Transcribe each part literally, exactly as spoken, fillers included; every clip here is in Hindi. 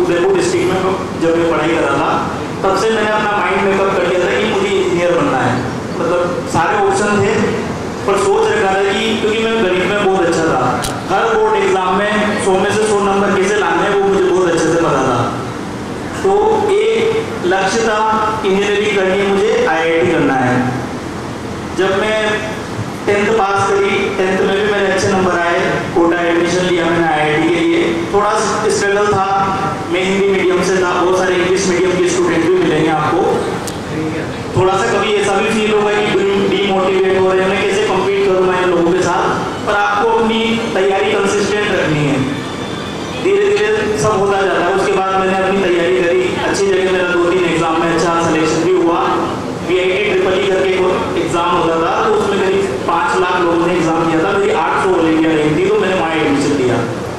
उदयपुर डिस्ट्रिक्ट में जब मैं पढ़ाई कर रहा था, तब से मैंने अपना माइंड मेकअप कर लिया था कि मुझे इंजीनियर बनना है। मतलब सारे ऑप्शन थे, पर सोच रखा था कि क्योंकि मैं गणित में बहुत अच्छा था, हर बोर्ड एग्जाम में सौ में से सौ नंबर कैसे लाने हैं वो मुझे बहुत अच्छे से पता था। तो एक लक्ष्य था इंजीनियरिंग करनी है, मुझे आई आई टी करना है। जब मैं टेंथ पास करी, टेंथ में भी मेरे अच्छे नंबर आए, कोटा एडमिशन लिया मैंने आई आई टी के लिए। थोड़ा स्ट्रगल था, मैं हिंदी मीडियम से था, बहुत सारे इंग्लिश मीडियम के स्टूडेंट भी मिलेंगे आपको। थोड़ा सा कभी ऐसा भी फील होगा कि डीमोटिवेट हो रहे हैं, मैं कैसे कम्पीट करूँ मैं लोगों के साथ, पर आपको अपनी तैयारी कंसिस्टेंट रखनी है। धीरे धीरे सब होता जाता है। उसके बाद मैंने अपनी तैयारी करी, अच्छी जगह मेरा दो तीन एग्जाम में अच्छा सिलेक्शन भी हुआ। V I T triple E करके एग्जाम होता था, तो उसमें करीब पाँच लाख लोगों ने एग्जाम दिया था, मेरी आठ सौ ऑल इंडिया रैंक थी, तो मैंने वहाँ एडमिशन लिया।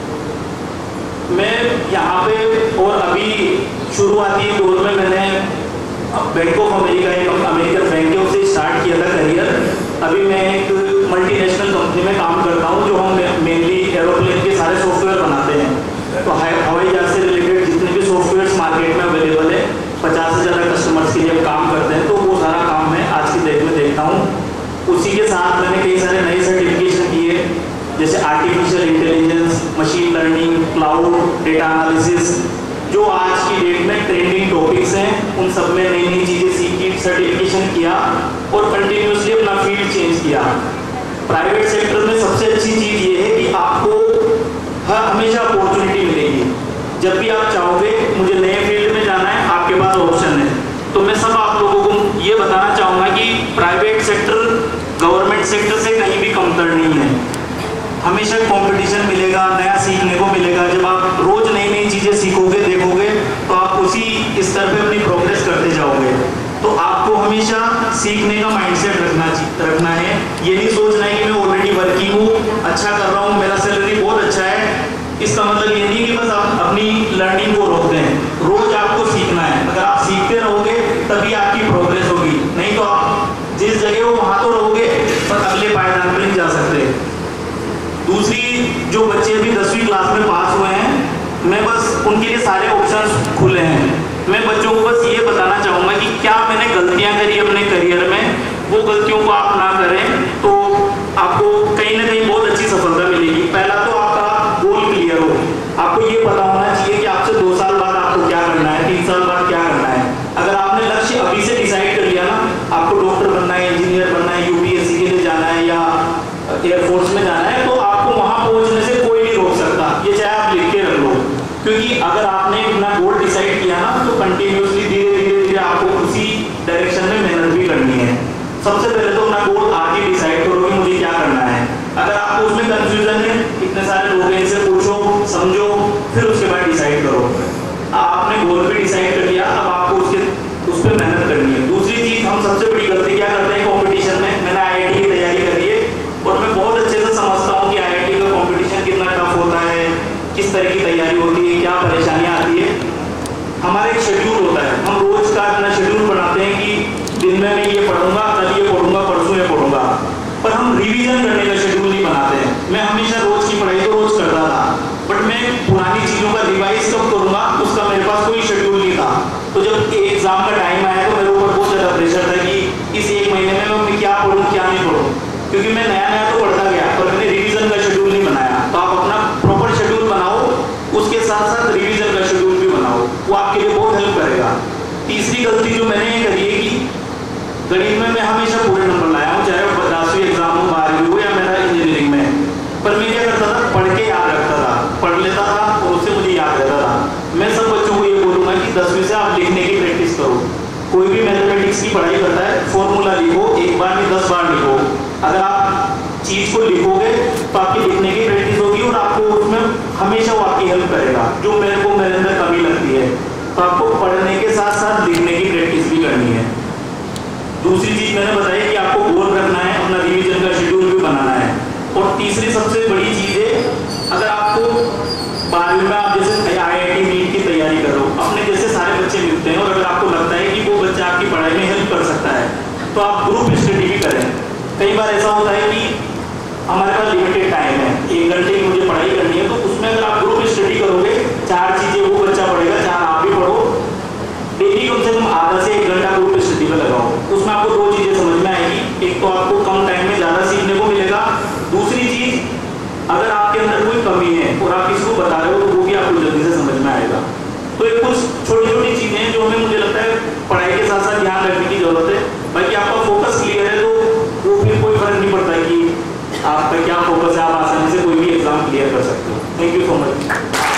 मैं यहाँ पे और अभी शुरुआती दौर में मैंने बैंक ऑफ अमेरिका, एक अमेरिकन बैंक है, उससे स्टार्ट किया था करियर। अभी मैं एक मल्टीनेशनल कंपनी में काम करता हूँ, जो हम मेनली एरोप्लेन के सारे सॉफ्टवेयर बनाते हैं। तो हवाई जहाज से रिलेटेड जितने भी सॉफ्टवेयर मार्केट में अवेलेबल है, पचास से ज़्यादा कस्टमर्स के लिए हम काम करते हैं, तो वो सारा काम मैं आज की डेट में देखता हूँ। उसी के साथ मैंने कई सारे नए सर्टिफिकेशन किए, जैसे artificial intelligence, machine learning, cloud, data analysis, जो आज की डेट में ट्रेंडिंग टॉपिक्स हैं, उन सब में नई नई चीज़ें सीखी, सर्टिफिकेशन किया और कंटिन्यूसली अपना फील्ड चेंज किया। प्राइवेट सेक्टर में सबसे अच्छी चीज़ ये है कि आपको हर हमेशा अपॉर्चुनिटी मिलेगी। जब भी आप चाहोगे मुझे नए फील्ड में जाना है, आपके पास ऑप्शन है। तो मैं सब आप लोगों को ये बताना चाहूँगा कि प्राइवेट सेक्टर गवर्नमेंट सेक्टर से कहीं भी कमतर नहीं है। हमेशा कंपटीशन मिलेगा, नया सीखने को मिलेगा। जब आप रोज नई नई चीज़ें सीखोगे, देखोगे, तो आप उसी स्तर पे अपनी प्रोग्रेस करते जाओगे। तो आपको हमेशा सीखने का माइंडसेट रखना रखना है। ये नहीं सोचना है कि मैं ऑलरेडी वर्किंग हूँ, अच्छा कर रहा हूँ, मेरा सैलरी बहुत अच्छा है। इसका मतलब ये नहीं कि बस आप अपनी लर्निंग को रोक दें। रोज आपको सीखना है। अगर आप सीखते रहोगे तभी आपकी प्रोग्रेस होगी, नहीं तो आप जिस जगह हो वहाँ तो रहोगे, पर अगले पायदान पर नहीं जा सकते। दूसरी, जो बच्चे अभी दसवीं क्लास में पास हुए हैं, मैं बस उनके लिए सारे ऑप्शंस खुले हैं। मैं बच्चों को बस ये बताना चाहूँगा कि क्या मैंने गलतियाँ करी अपने करियर में, वो गलतियों को आप ना करें, तो आपको कहीं ना कहीं बहुत अच्छी सफलता मिलेगी। पहला तो आपका गोल क्लियर हो, आपको ये पता होना चाहिए कि आपसे दो साल बाद आपको क्या करना है, तीन साल बाद क्या करना है। अगर आपने लक्ष्य अभी से डिसाइड कर लिया ना, आपको डॉक्टर बनना है, इंजीनियर बनना है, यू पी एस सी के लिए जाना है या एयरफोर्स में जाना है, तो आपको वहाँ पहुँचने से कोई नहीं रोक सकता। ये चाहे आप लिख के रख लो, क्योंकि अगर आपने अपना गोल डिसाइड किया ना, तो कंटिन्यूसली धीरे धीरे धीरे आपको उसी डायरेक्शन में मेहनत भी करनी है। सबसे पहले तो अपना गोल आगे डिसाइड करो कि मुझे क्या करना है। अगर आपको उसमें कंफ्यूजन है, इतने सारे लोग हैं, इनसे पूछो, समझो, फिर उसके बाद डिसाइड करो। आपने गोल भी डिसाइड कर लिया, अब आपको उसके उस पर मेहनत करनी है। दूसरी चीज़, हम सबसे बड़ी गलती क्या करते हैं कॉम्पिटिशन में। मैंने आई आई टी की तैयारी करी है और मैं बहुत अच्छे से समझता हूँ कि आई आई टी का कॉम्पिटिशन कितना टफ होता है, किस तरह की तैयारी होती है, क्या परेशानियाँ आती है। हमारा एक शेड्यूल होता है, हम रोज का अपना शेड्यूल बनाते हैं कि दिन में मैं ये पढ़ूंगा, कल ये पढ़ूंगा, परसों ये पढ़ूंगा, पर हम रिवीजन करने का शेड्यूल नहीं बनाते हैं। मैं हमेशा रोज की पढ़ाई तो रोज करता था, बट मैं पुरानी चीज़ों का रिवाइज कब करूंगा, उसका मेरे पास कोई शेड्यूल नहीं था। तो जब एग्जाम का टाइम आया तो मेरे ऊपर बहुत ज़्यादा प्रेशर था कि इस एक महीने में मैं क्या पढ़ूँ क्या नहीं पढ़ूँ, क्योंकि मैं नया नया तो पढ़ता गया, पर मैंने रिवीजन का शेड्यूल नहीं बनाया। तो आप अपना प्रॉपर शेड्यूल बनाओ, उसके साथ साथ रिवीजन का शेड्यूल भी बनाओ, वो आपके लिए बहुत हेल्प करेगा। तीसरी गलती जो मैंने ये करी है कि गणित में मैं हमेशा पूरे नंबर लाया हूँ, चाहे वो दसवीं एग्जाम हो, बारहवीं हो या मेरा इंजीनियरिंग में। पर मैं क्या करता था, पढ़ के याद रखता था, पढ़ लेता था और उससे मुझे याद रहता था। मैं सब बच्चों को ये बोलूँगा कि दसवीं से आप लिखने की प्रैक्टिस करो। कोई भी मैथमेटिक्स की पढ़ाई करता है, फॉर्मूला लिखो, एक बार नहीं दस बार लिखो। अगर आप चीज़ को लिखोगे तो आपकी लिखने की प्रैक्टिस होगी और आपको उसमें हमेशा वो आपकी हेल्प करेगा, जो मेरे को मेरे अंदर कमी लगती है। तो आपको पढ़ने के साथ साथ लिखने की प्रैक्टिस भी करनी है। दूसरी चीज़ मैंने बताई कि आपको गोल रखना है, अपना रिवीजन का शेड्यूल भी बनाना है। और तीसरी सबसे बड़ी चीज़ है, अगर आपको बारहवीं में आप जैसे आई आई टी नीट की तैयारी कर रहे हो, अपने जैसे सारे बच्चे मिलते हैं और अगर आपको लगता है कि वो बच्चा आपकी पढ़ाई में हेल्प कर सकता है, तो आप ग्रुप स्टडी भी करें। कई बार ऐसा होता है कि हमारे पास लिमिटेड टाइम है, एक घंटे की मुझे पढ़ाई करनी है, तो उसमें अगर आप ग्रुप स्टडी करोगे, चार चीज़ें वो बच्चा पढ़ेगा, तो ये कुछ छोटी छोटी चीज़ें हैं जो हमें मुझे लगता है पढ़ाई के साथ साथ ध्यान रखने की जरूरत है। बाकी आपका फोकस क्लियर है तो वो फिर कोई फर्क नहीं पड़ता कि आपका क्या फोकस है, आप आसानी से कोई भी एग्जाम क्लियर कर सकते हो। Thank you so much.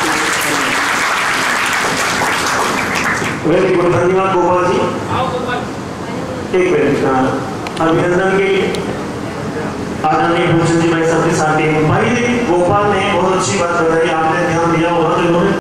Very good, धन्यवाद गोपाल जी। एक मिनट, अभिनंदन के आदरणीय भूषण जी भाई साहब के साथ भाई गोपाल ने बहुत अच्छी बात बताई, आपने ध्यान दिया होगा तो